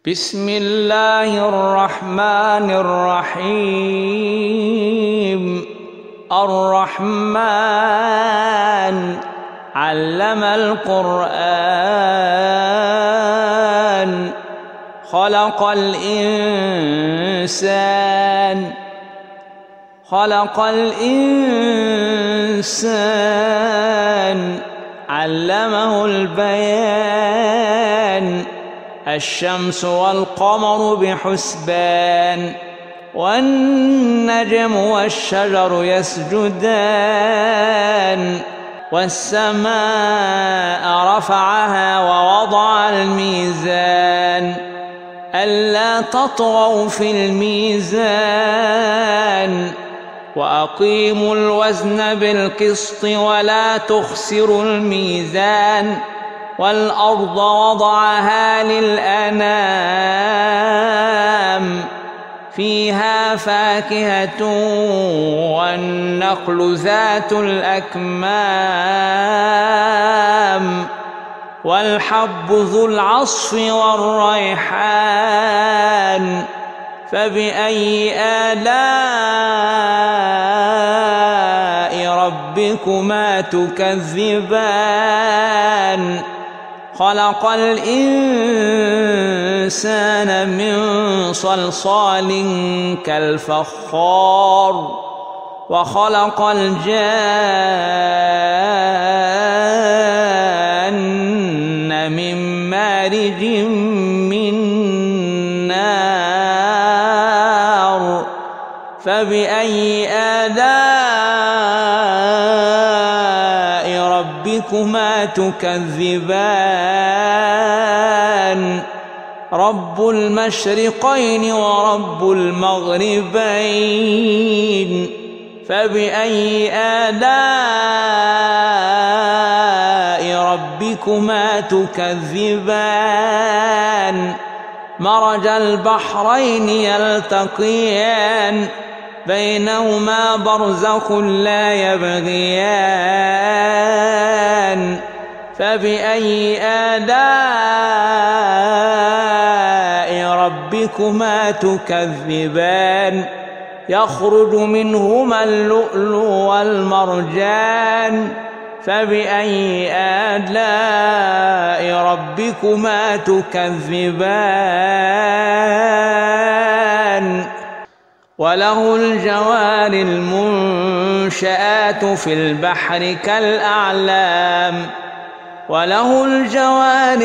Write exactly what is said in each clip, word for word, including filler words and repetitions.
بسم الله الرحمن الرحيم. الرحمن علم القرآن خلق الإنسان خلق الإنسان علمه البيان. الشمس والقمر بحسبان والنجم والشجر يسجدان. والسماء رفعها ووضع الميزان ألا تطغوا في الميزان وأقيموا الوزن بالقسط ولا تخسروا الميزان. والأرض وضعها للأنام فيها فاكهة والنخل ذات الأكمام والحب ذو العصف والريحان. فبأي آلاء ربكما تكذبان؟ خلق الإنسان من صلصال كالفخار وخلق الجان من مارج من نار. فبأي آلاء ربكما تكذبان؟ رب المشرقين ورب المغربين. فبأي آلاء ربكما تكذبان؟ مرج البحرين يلتقيان بينهما برزخ لا يبغيان. فبأي آلاء ربكما تكذبان؟ يخرج منهما اللؤلؤ والمرجان. فبأي آلاء ربكما تكذبان؟ وله الجوار المنشآت في البحر كالأعلام وله الجوار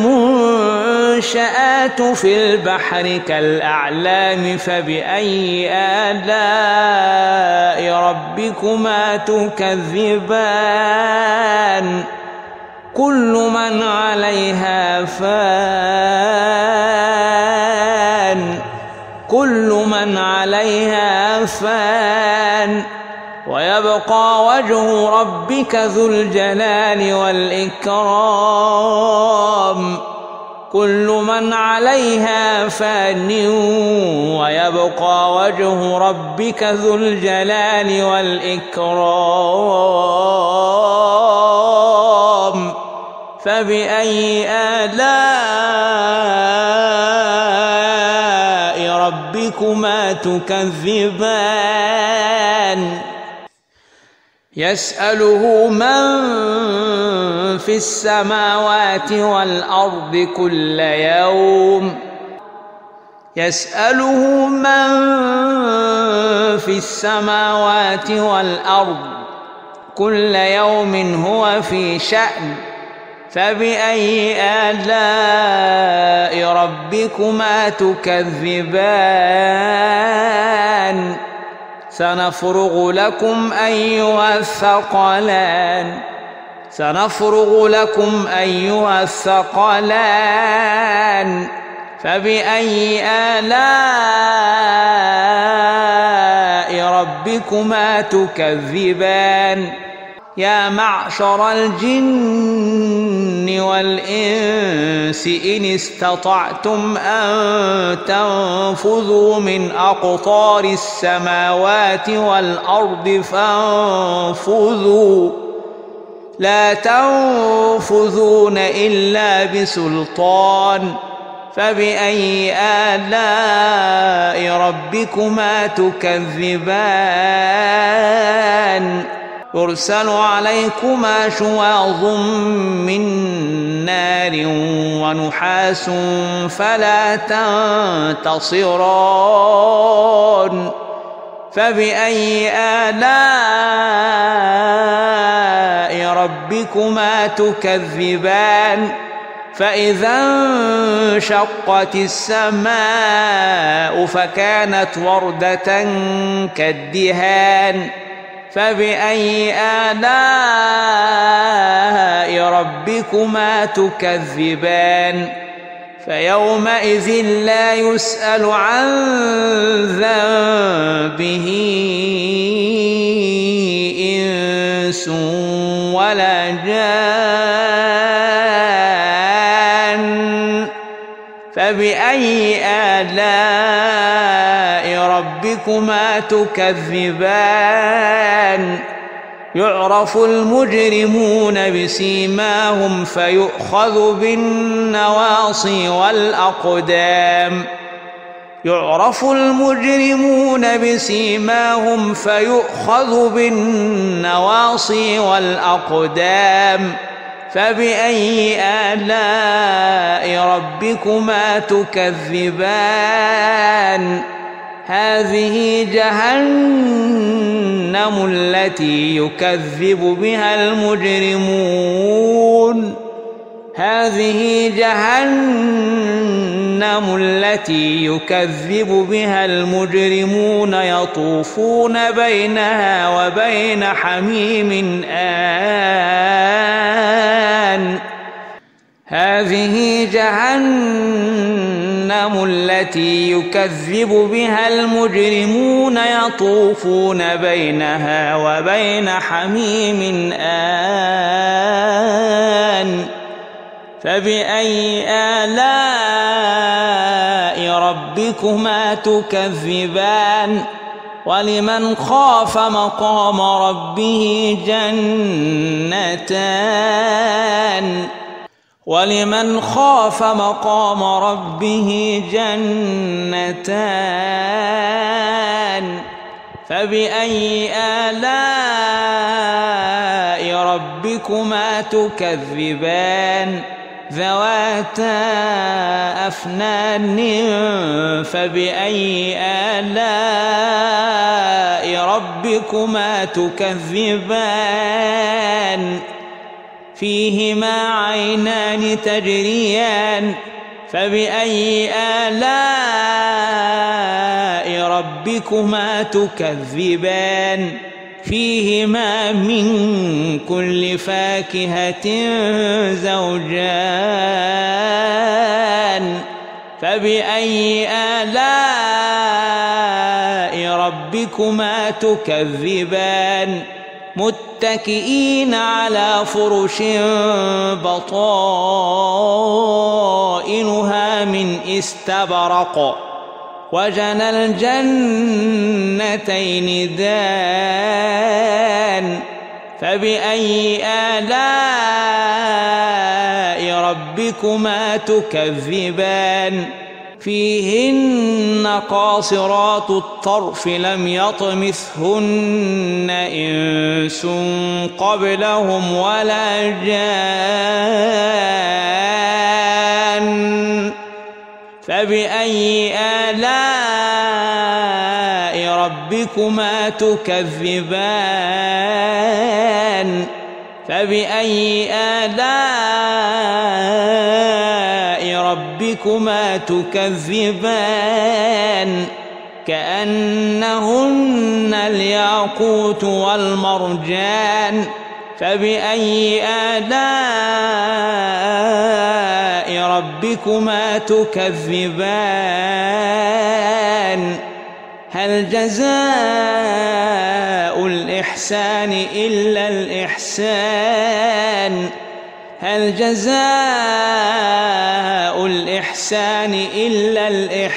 المنشآت في البحر كالأعلام. فبأي آلاء ربكما تكذبان؟ كل من عليها فان كل من عليها فان ويبقى وجه ربك ذو الجلال والإكرام. كل من عليها فان ويبقى وجه ربك ذو الجلال والإكرام. فبأي آلاء ربكما تكذبان؟ يسأله من في السماوات والأرض كل يوم يسأله من في السماوات والأرض كل يوم هو في شأن. فبأي آلاء ربكما تكذبان؟ سنفرغ لكم أيها الثقلان سنفرغ لكم أيها الثقلان. فبأي آلاء ربكما تكذبان؟ يا معشر الجن والإنس إن استطعتم أن تنفذوا من أقطار السماوات والأرض فانفذوا لا تنفذون إلا بسلطان. فبأي آلاء ربكما تكذبان يرسل عليكما شواظ من نار ونحاس فلا تنتصران فبأي آلاء ربكما تكذبان فإذا انشقت السماء فكانت وردة كالدهان فبأي آلاء ربكما تكذبان فيومئذ لا يسأل عن ذنبه إنس ولا جان فبأي آلاء ربكما تكذبان يعرف المجرمون بسيماهم فيؤخذ بالنواصي والأقدام يعرف المجرمون بسيماهم فيؤخذ بالنواصي والأقدام فبأي آلاء ربكما تكذبان هذه جهنم التي يكذب بها المجرمون هذه جهنم التي يكذب بها المجرمون يطوفون بينها وبين حميم آن هذه جهنم التي يكذب بها المجرمون يطوفون بينها وبين حميم آن فبأي آلاء ربكما تكذبان ولمن خاف مقام ربه جنتان ولمن خاف مقام ربه جنتان فبأي آلاء ربكما تكذبان ذواتا أفنان فبأي آلاء ربكما تكذبان فيهما عينان تجريان فبأي آلاء ربكما تكذبان فيهما من كل فاكهة زوجان فبأي آلاء ربكما تكذبان متكئين على فرش بطائنها من استبرق وجنى الجنتين دان فبأي آلاء ربكما تكذبان فيهن قاصرات الطرف لم يطمثهن إنس قبلهم ولا جان فبأي آلاء ربكما تكذبان فبأي آلاء ربكما تكذبان كأنهن الياقوت والمرجان فبأي آلاء ربكما تكذبان هل جزاء الإحسان إلا الإحسان هل جزاء الإحسان إلا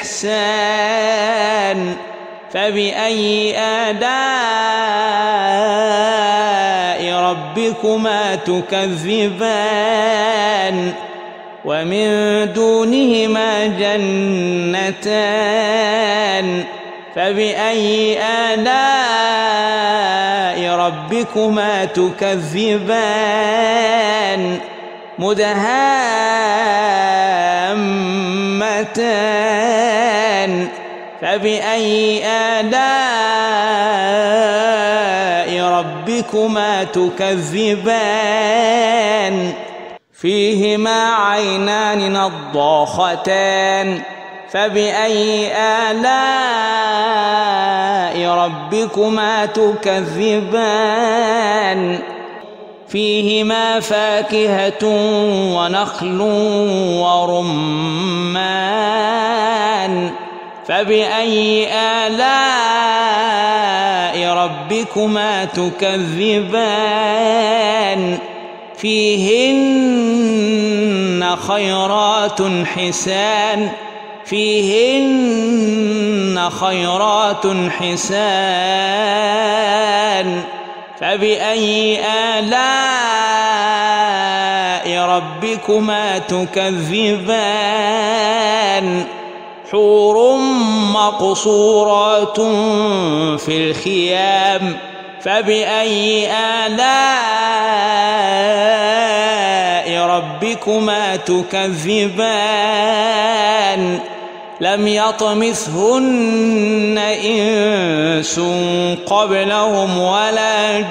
الإحسان فبأي آلاء ربكما تكذبان ومن دونهما جنتان فبأي آلاء ربكما تكذبان مدهامتان فبأي آلاء ربكما تكذبان فيهما عينان نضاختان فبأي آلاء ربكما تكذبان فيهما فاكهة ونخل ورمان فبأي آلاء ربكما تكذبان فيهن خيرات حسان فيهن خيرات حسان فبأي آلاء ربكما تكذبان حور مقصورات في الخيام فبأي آلاء ربكما تكذبان لم يطمثهن إنس قبلهم ولا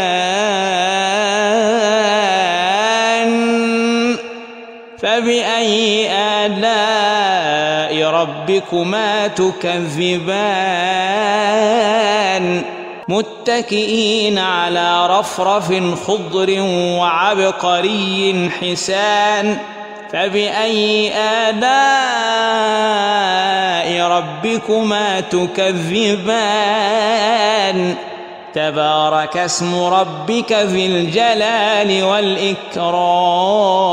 جان فبأي آلاء ربكما تكذبان متكئين على رفرف خضر وعبقري حسان فبأي آلاء ربكما تكذبان تبارك اسم ربك ذي الجلال والإكرام.